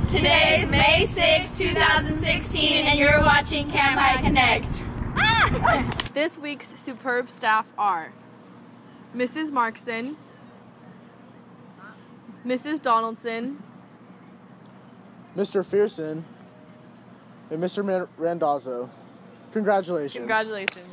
Today is May 6, 2016, and you're watching Camp High Connect. This week's superb staff are Mrs. Markson, Mrs. Donaldson, Mr. Fearson, and Mr. Randazzo. Congratulations. Congratulations.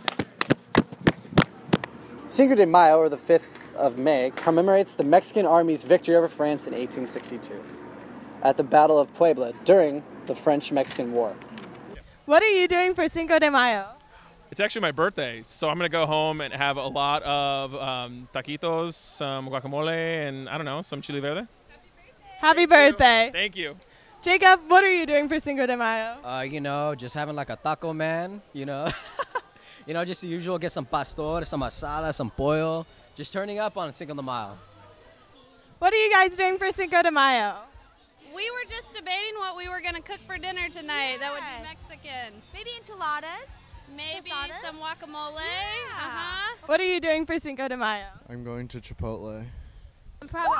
Cinco de Mayo, or the 5th of May, commemorates the Mexican Army's victory over France in 1862 at the Battle of Puebla during the French-Mexican War. What are you doing for Cinco de Mayo? It's actually my birthday, so I'm going to go home and have a lot of taquitos, some guacamole, and I don't know, some chili verde. Happy birthday. Thank you. Jacob, what are you doing for Cinco de Mayo? You know, just having like a taco man, you know. You know, just the usual, get some pastor, some asada, some pollo. Just turning up on Cinco de Mayo. What are you guys doing for Cinco de Mayo? We were just debating what we were going to cook for dinner tonight. That would be Mexican. Maybe enchiladas? Maybe Tostadas? some guacamole. Yeah. What are you doing for Cinco de Mayo? I'm going to Chipotle. I'm probably...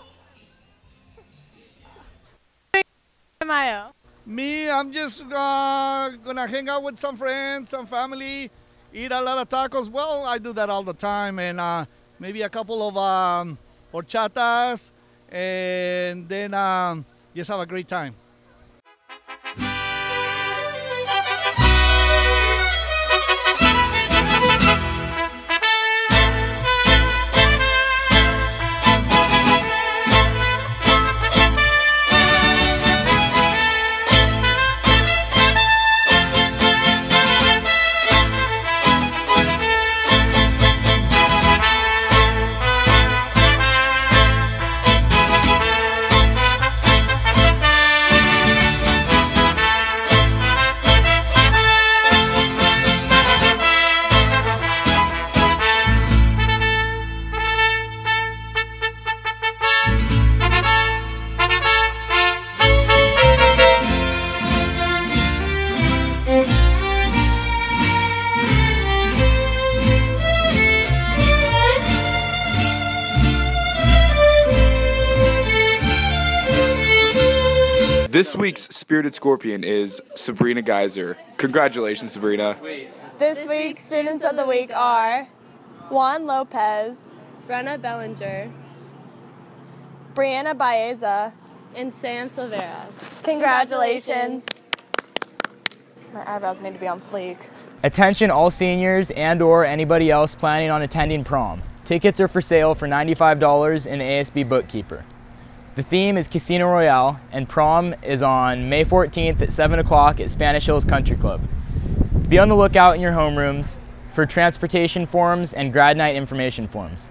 De Mayo. Me, I'm just gonna hang out with some friends, some family, eat a lot of tacos. Well, I do that all the time, and maybe a couple of horchatas, and then just have a great time. This week's Spirited Scorpion is Sabrina Geyser. Congratulations, Sabrina. This week's students of the week are Juan Lopez, Brenna Bellinger, Brianna Baeza, and Sam Silvera. Congratulations. My eyebrows need to be on fleek. Attention all seniors and/or anybody else planning on attending prom. Tickets are for sale for $95 in the ASB Bookkeeper. The theme is Casino Royale, and prom is on May 14th at 7 o'clock at Spanish Hills Country Club. Be on the lookout in your homerooms for transportation forms and grad night information forms.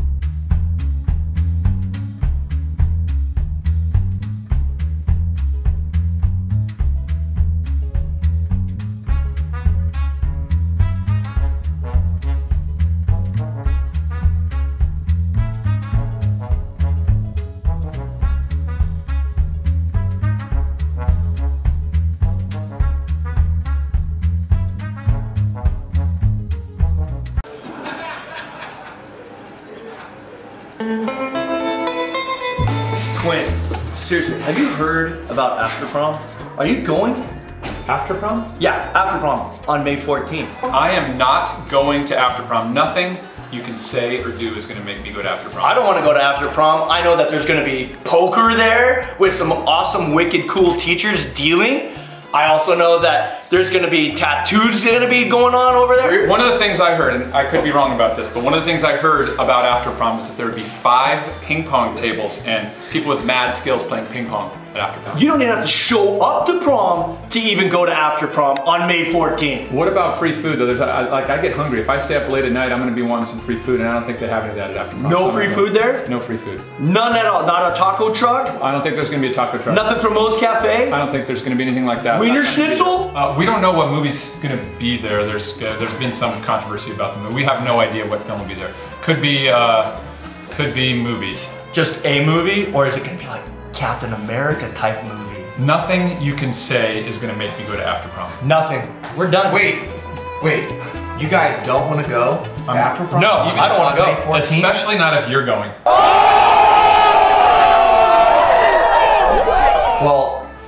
Quinn, seriously, have you heard about After Prom? Are you going? After prom? Yeah, After Prom on May 14th. I am not going to After Prom. Nothing you can say or do is going to make me go to After Prom. I don't want to go to After Prom. I know that there's going to be poker there with some awesome, wicked, cool teachers dealing. I also know that there's going to be tattoos going to be going on over there. One of the things I heard, and I could be wrong about this, but one of the things I heard about After Prom is that there would be 5 ping pong tables and people with mad skills playing ping pong at After Prom. You don't even have to show up to prom to even go to After Prom on May 14th. What about free food though? I get hungry. If I stay up late at night, I'm going to be wanting some free food, and I don't think they have any of that at After Prom. No free food there? No free food. None at all? Not a taco truck? I don't think there's going to be a taco truck. Nothing from Moe's Cafe? I don't think there's going to be anything like that. Wiener Schnitzel? We don't know what movie's going to be there. There's been some controversy about the movie. We have no idea what film will be there. Could be movies. Just a movie, or is it going to be like Captain America type movie? Nothing you can say is going to make me go to After Prom. Nothing. We're done. Wait. You guys don't want to go to After Prom? No, I don't want to go. Especially not if you're going. Well,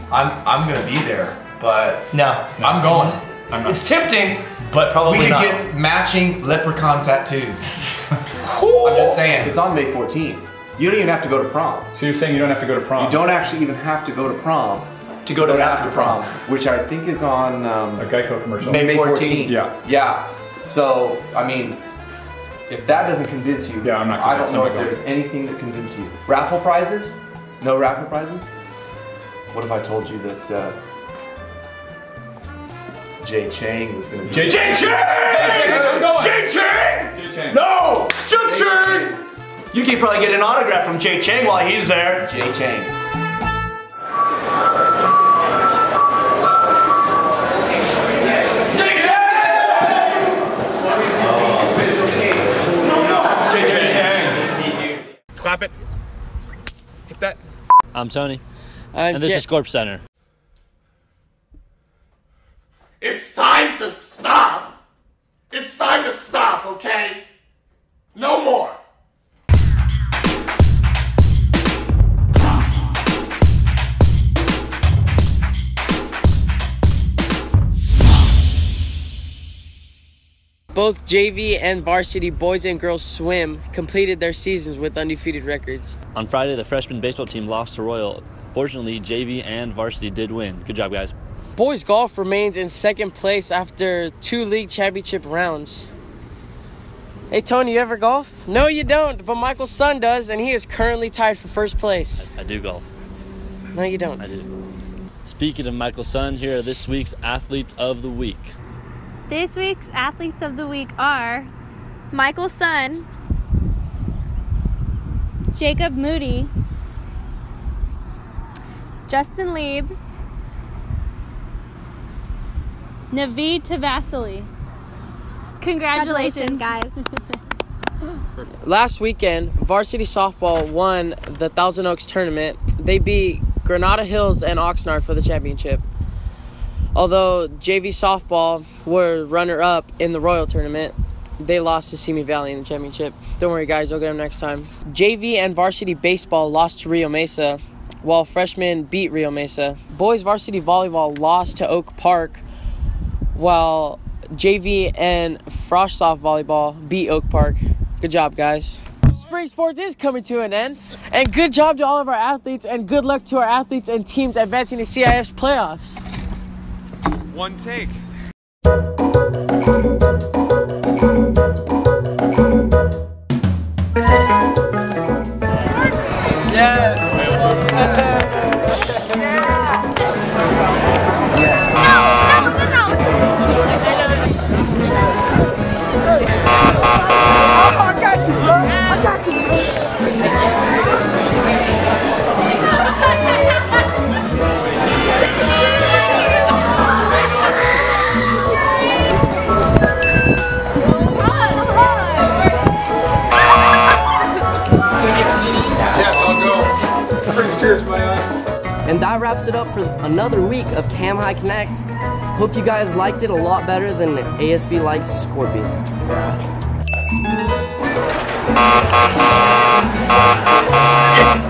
I'm gonna be there, but No. I'm going. I'm not. It's tempting, but probably We could not. get matching leprechaun tattoos. I'm just saying. It's on May 14th. You don't even have to go to prom. So you're saying you don't have to go to prom? You don't actually even have to go to prom to go to after prom, which I think is on a Geico commercial. May 14th. Yeah. Yeah. So, I mean, if that doesn't convince you, I'm not I don't convinced. know I'm if not there's anything that convinces you. Raffle prizes? No raffle prizes? What if I told you that Jay Chang was going to be Jay Chang! Jay Chang! No! Jay Chang! You can probably get an autograph from Jay Chang while he's there. Jay Chang. Jay Chang! Clap it. Hit that. I'm Tony. And this is Scorp Center. It's time to stop! It's time to stop, okay? No more! Both JV and varsity boys and girls swim completed their seasons with undefeated records. On Friday, the freshman baseball team lost to Royal. Fortunately, JV and varsity did win. Good job, guys. Boys golf remains in second place after 2 league championship rounds. Hey, Tony, you ever golf? No, you don't, but Michael's son does, and he is currently tied for first place. I do golf. No, you don't. I do. Speaking of Michael's son, here are this week's Athletes of the Week. This week's Athletes of the Week are Michael's son, Jacob Moody, Justin Lieb, Naveed Tavasili. Congratulations, guys. Last weekend, varsity softball won the Thousand Oaks tournament. They beat Granada Hills and Oxnard for the championship. Although JV softball were runner-up in the Royal tournament, they lost to Simi Valley in the championship. Don't worry, guys, they'll get them next time. JV and varsity baseball lost to Rio Mesa, while freshmen beat Rio Mesa. Boys varsity volleyball lost to Oak Park, while JV and Frosh soft volleyball beat Oak Park. Good job, guys. Spring sports is coming to an end, and good job to all of our athletes, and good luck to our athletes and teams advancing to CIS playoffs. One take. And that wraps it up for another week of Cam High Connect. Hope you guys liked it a lot better than ASB likes Scorpion. Yeah.